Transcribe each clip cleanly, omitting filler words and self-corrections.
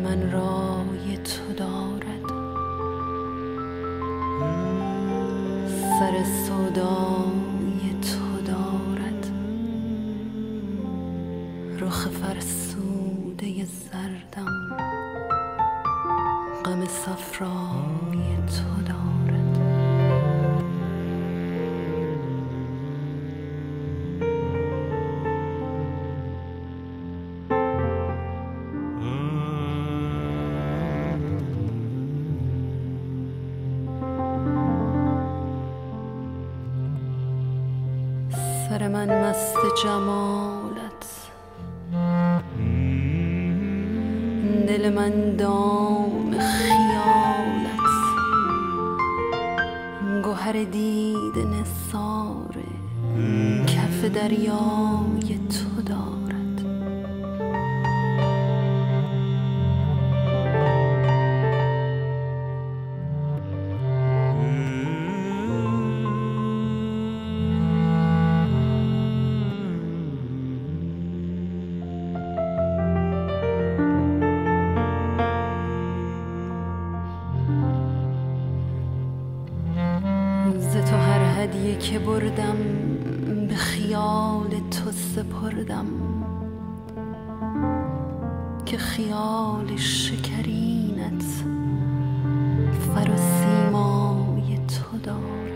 من رای تو دارد، سر سودای تو دارد، رخ فرسوده زردم غم صفرای تو دارد. سر من مست جمالت، دل من دام خیالت، گوهر دید نثار کف دریای تو دارد. ز تو هر هدیه که بردم به خیال تو سپردم، که خیال شکرینت فر و سیمای تو دارد.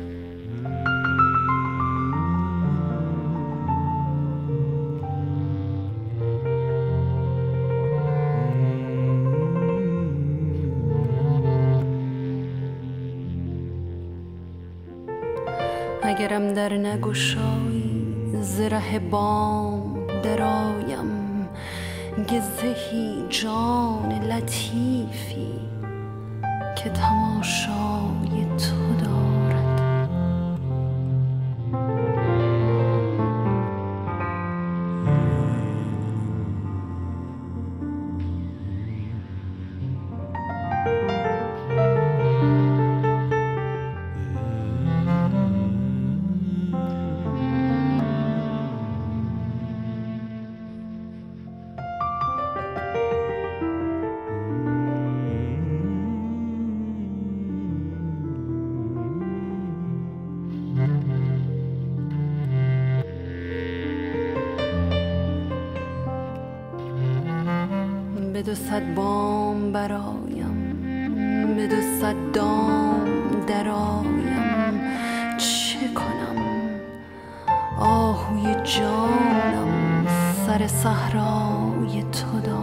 اگرم در نگشایی ز ره بام درایم، گزهی جان لطیفی که تماشای تو دارد. به 200 بام برایم، به 200 دام درایم، چه کنم آهوی جانم سر صحرای تو دارد.